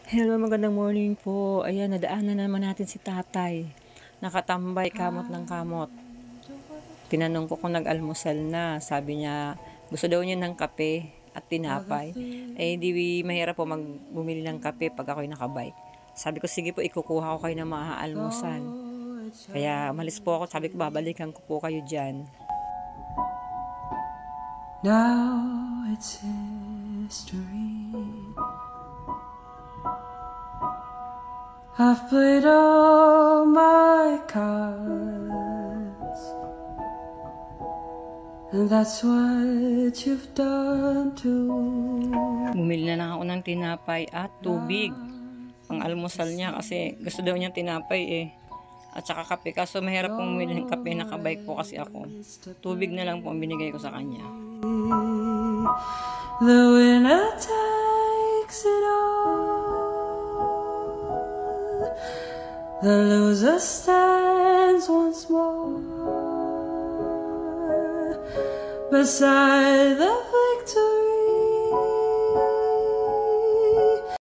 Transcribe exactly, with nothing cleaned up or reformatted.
Hello, magandang morning po. Ayan, nadaanan na naman natin si tatay. Nakatambay, kamot ng kamot. Tinanong ko kung nag-almusal na. Sabi niya, gusto daw niya ng kape at tinapay. Eh, di mahirap po magbumili ng kape pag ako'y nakabike. Sabi ko, sige po, ikukuha ko kayo na maaalmusan. Kaya malis po ako. Sabi ko, babalikan ko po kayo dyan. Now it's history. I've played all my cards, and that's what you've done too. Bumili na lang ako ng tinapay at tubig. Ang almusal niya kasi gusto daw niya tinapay eh. At saka kape. Kaso mahirap pong bumili ng kape, nakabike po kasi ako. Tubig na lang po ang binigay ko sa kanya. The winner takes it all. The loser stands once more beside the